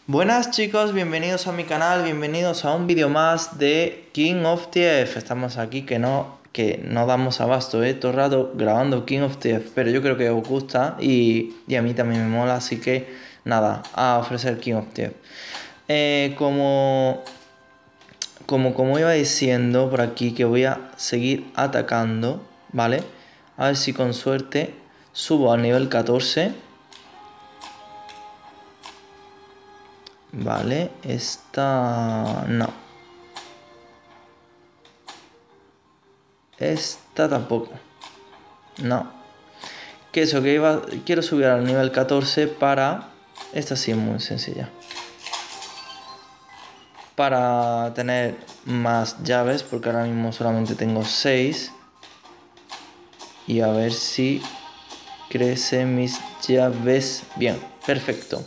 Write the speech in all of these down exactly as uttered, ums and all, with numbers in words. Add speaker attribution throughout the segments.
Speaker 1: Buenas chicos, bienvenidos a mi canal, bienvenidos a un vídeo más de King of T F. Estamos aquí que no, que no damos abasto, ¿eh? Todo el rato grabando King of T F, pero yo creo que os gusta y, y a mí también me mola, así que nada, a ofrecer King of T F. Eh, como, como, como iba diciendo por aquí que voy a seguir atacando, ¿vale? A ver si con suerte subo al nivel catorce. Vale, esta... no. Esta tampoco. No. Que eso, que iba... quiero subir al nivel catorce para... Esta sí es muy sencilla. Para tener más llaves, porque ahora mismo solamente tengo seis. Y a ver si crecen mis llaves bien. Perfecto.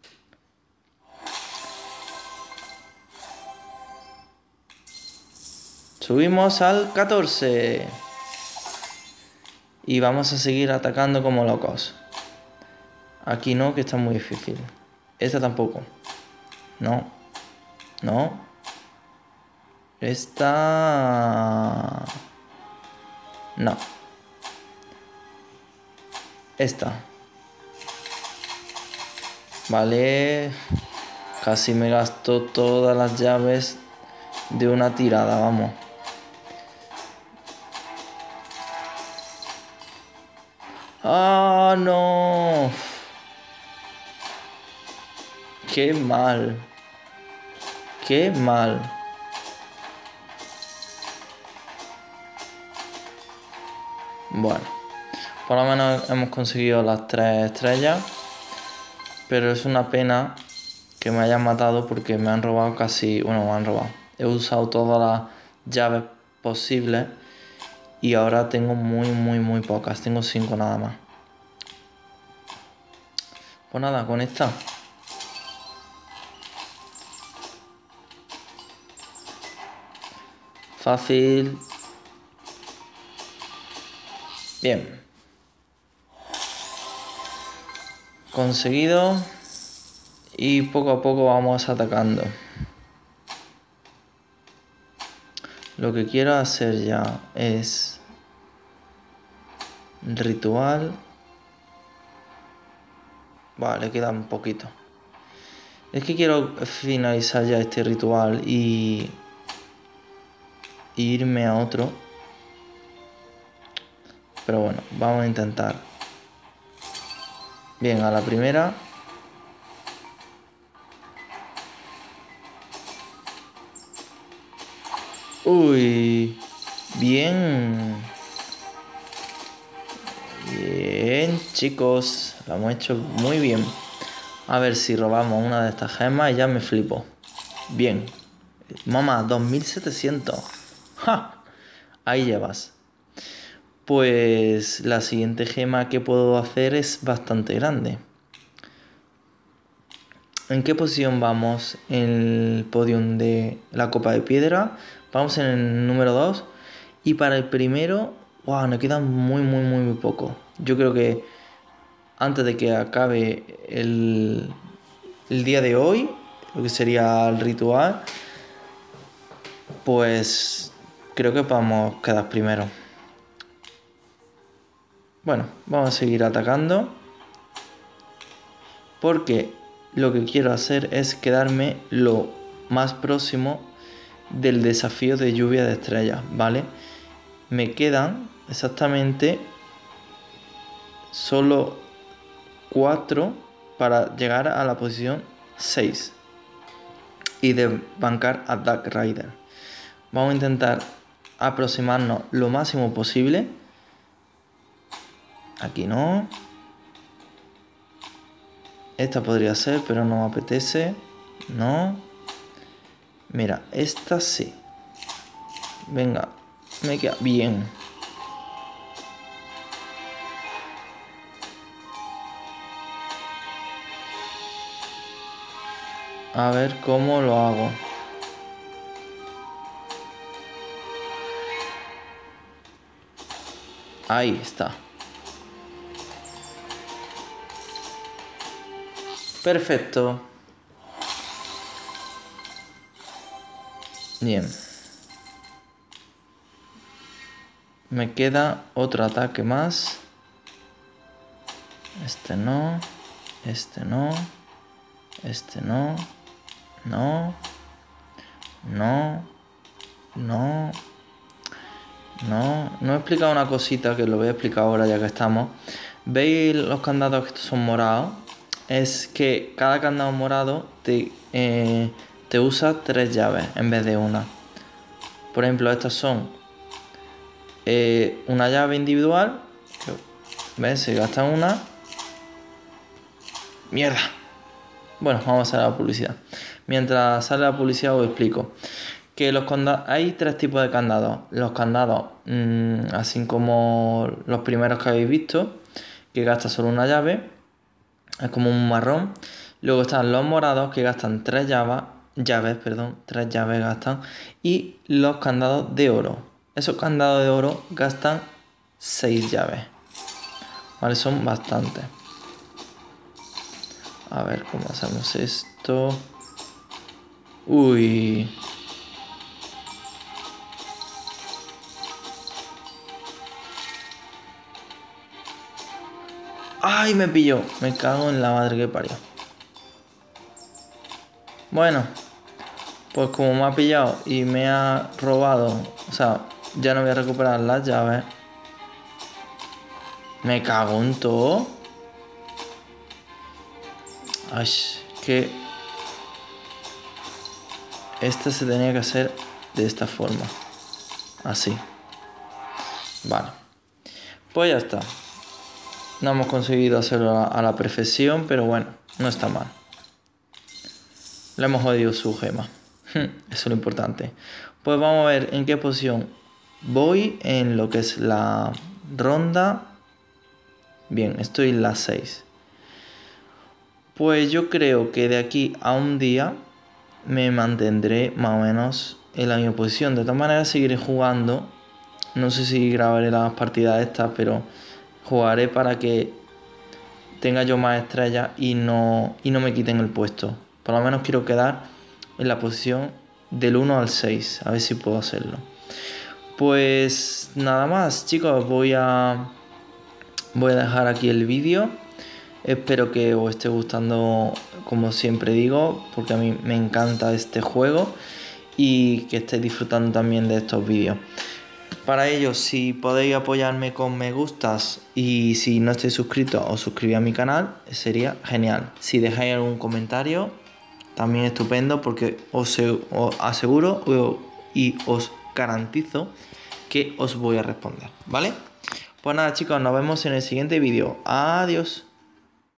Speaker 1: Subimos al catorce. Y vamos a seguir atacando como locos. Aquí no, que está muy difícil. Esta tampoco. No. No. Esta... no. Esta. Vale. Casi me gasto todas las llaves de una tirada, vamos. ¡Ah, no! ¡Qué mal! ¡Qué mal! Bueno, por lo menos hemos conseguido las tres estrellas. Pero es una pena que me hayan matado porque me han robado casi... bueno, me han robado. He usado todas las llaves posibles. Y ahora tengo muy, muy, muy pocas. Tengo cinco nada más. Pues nada, con esta. Fácil. Bien. Conseguido. Y poco a poco vamos atacando. Lo que quiero hacer ya es... ritual. Vale, queda un poquito. Es que quiero finalizar ya este ritual y... y irme a otro. Pero bueno, vamos a intentar. Bien, a la primera. Uy, bien. Bien, chicos, lo hemos hecho muy bien. A ver si robamos una de estas gemas y ya me flipo. Bien. Mamá, dos mil setecientos. ¡Ja! Ahí llevas. Pues la siguiente gema que puedo hacer es bastante grande. ¿En qué posición vamos en el podium de la copa de piedra? Vamos en el número dos. Y para el primero, wow, nos queda muy, muy, muy, muy poco. Yo creo que antes de que acabe el, el día de hoy, lo que sería el ritual, pues creo que podemos quedar primero. Bueno, vamos a seguir atacando. Porque lo que quiero hacer es quedarme lo más próximo del desafío de lluvia de estrellas, ¿vale? Me quedan exactamente solo cuatro para llegar a la posición seis y de bancar a Dark Rider. Vamos a intentar aproximarnos lo máximo posible. Aquí no. Esta podría ser, pero no me apetece. No. Mira, esta sí. Venga, me queda bien. A ver cómo lo hago. Ahí está. Perfecto. Bien. Me queda otro ataque más. Este no. Este no. Este no. No. No. No. No. No he explicado una cosita que lo voy a explicar ahora ya que estamos. ¿Veis los candados que estos son morados? Es que cada candado morado te, eh, te usa tres llaves en vez de una. Por ejemplo, estas son eh, una llave individual. ¿Ves? Se gasta una. ¡Mierda! Bueno, vamos a hacer la publicidad. Mientras sale la publicidad os explico. Que los candados, hay tres tipos de candados. Los candados, mmm, así como los primeros que habéis visto, que gastan solo una llave. Es como un marrón. Luego están los morados que gastan tres llaves, llaves, perdón, tres llaves gastan. Y los candados de oro. Esos candados de oro gastan seis llaves. Vale, son bastantes. A ver cómo hacemos esto. Uy. ¡Ay, me pilló! Me cago en la madre que parió. Bueno, pues como me ha pillado y me ha robado, o sea, ya no voy a recuperar las llaves. Me cago en todo. Ay, que este se tenía que hacer de esta forma. Así. Vale. Pues ya está. No hemos conseguido hacerlo a, a la perfección, pero bueno, no está mal. Le hemos jodido su gema. Eso es lo importante. Pues vamos a ver en qué posición voy en lo que es la ronda. Bien, estoy en la seis. Pues yo creo que de aquí a un día me mantendré más o menos en la misma posición. De todas maneras seguiré jugando. No sé si grabaré las partidas estas, pero jugaré para que tenga yo más estrellas y no, y no me quiten el puesto. Por lo menos quiero quedar en la posición del uno al seis. A ver si puedo hacerlo. Pues nada más, chicos. Voy a, voy a dejar aquí el vídeo. Espero que os esté gustando, como siempre digo, porque a mí me encanta este juego. Y que estéis disfrutando también de estos vídeos. Para ello, si podéis apoyarme con me gustas y si no estáis suscritos, os suscribís a mi canal, sería genial. Si dejáis algún comentario, también estupendo, porque os, os aseguro y os garantizo que os voy a responder, ¿vale? Pues nada, chicos, nos vemos en el siguiente vídeo. Adiós.